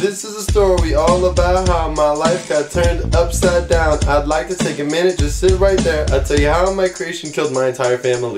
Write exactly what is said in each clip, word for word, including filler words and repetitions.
This is a story all about how my life got turned upside down. I'd like to take a minute, just sit right there. I'll tell you how my creation killed my entire family.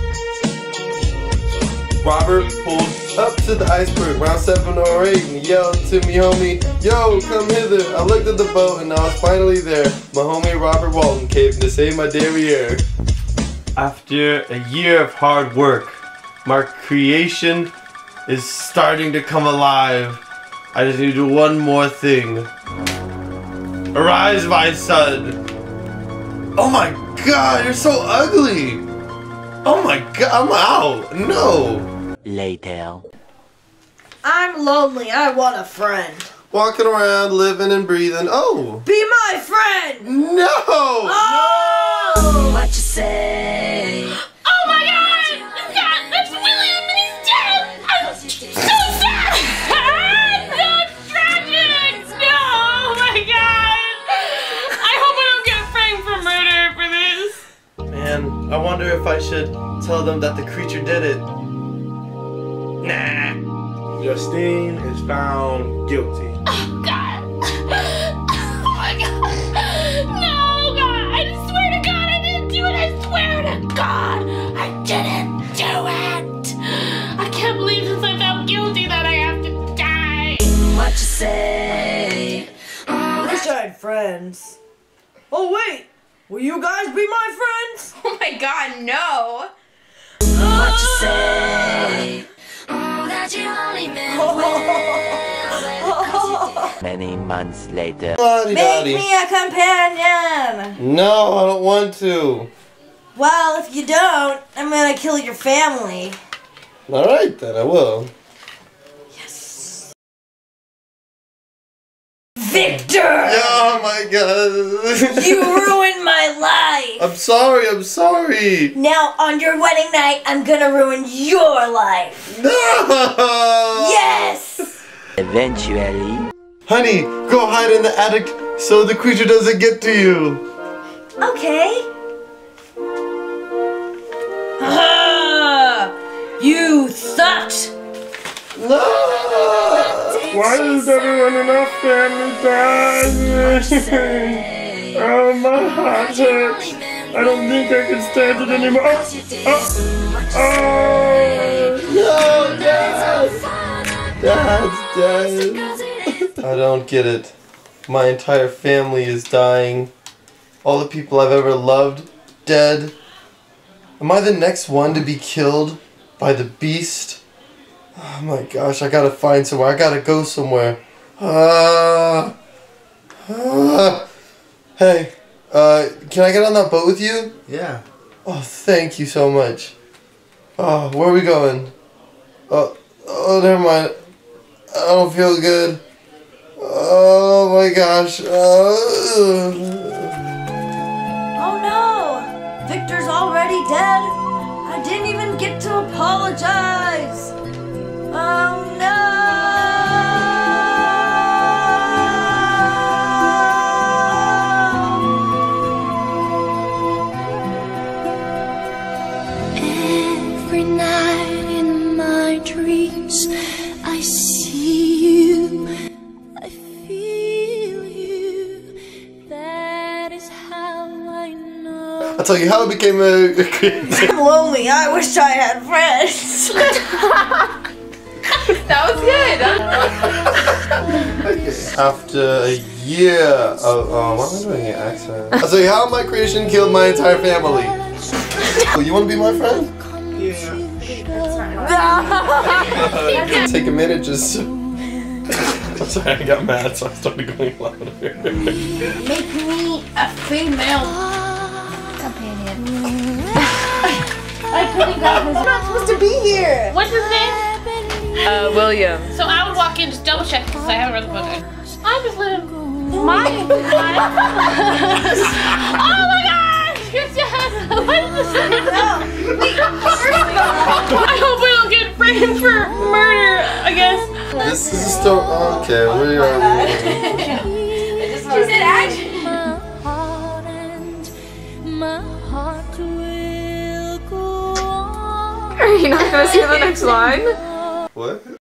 Robert pulled up to the iceberg around seven or eight and yelled to me, homie, yo, come hither. I looked at the boat and I was finally there. My homie Robert Walton came to save my derriere. After a year of hard work, my creation is starting to come alive. I just need to do one more thing. Arise, my son. Oh my god, you're so ugly. Oh my god, I'm out. No. Later. I'm lonely. I want a friend. Walking around, living and breathing. Oh. Be my friend. No. Oh. What you say? Oh my god! That, that's William and he's dead! I'm so sad! So tragic! No! Oh my god! I hope I don't get framed for murder for this. Man, I wonder if I should tell them that the creature did it. Nah. Justine is found guilty. Oh god! Oh my god! No, god! I swear to god I didn't do it! I swear to god I didn't do it! I can't believe since I found guilty that I have to die! What you say? I wish I had friends. Oh wait! Will you guys be my friends? Oh my god, no! What you say? That you only meant well. Many months later. Make me a companion! No, I don't want to. Well, if you don't, I'm gonna kill your family. Alright then, I will. Yes. Victor! Oh my god. You ruined my life! I'm sorry, I'm sorry. Now, on your wedding night, I'm gonna ruin your life! No! Yes! Eventually. Honey, go hide in the attic so the creature doesn't get to you. Okay. Ah, you sucked! No! Why is everyone in our family dying? Oh, my heart hurts. I don't think I can stand it anymore. Oh, oh, oh. No, Dad! Dad's dead. I don't get it. My entire family is dying. All the people I've ever loved, dead. Am I the next one to be killed by the beast? Oh my gosh, I gotta find somewhere. I gotta go somewhere. Uh, uh, hey, uh, can I get on that boat with you? Yeah. Oh, thank you so much. Oh, where are we going? Oh, oh, never mind. I don't feel good. Oh my gosh. Uh, Oh no! Victor's already dead! I didn't even get to apologize! Oh no! Every night in my dreams, I see you, I feel you. That is how I know. I'll tell you how I became a creative. I'm lonely. I wish I had friends. That was good! After a year of, oh, why am I doing an accent? I'll tell you how my creation killed my entire family. Oh, you want to be my friend? Yeah. Take a minute, just. I'm sorry, I got mad, so I started going louder. Make me a female companion. I couldn't got his. I'm not supposed to be here. What's his name? Uh, William. So I would walk in, just double check because I haven't read the book. I just let him. My. Oh my gosh! You're dead! What is this? I hope we don't get framed for murder, I guess. This is a story. Okay, where are we? She said action. Are you not gonna see the next line? What?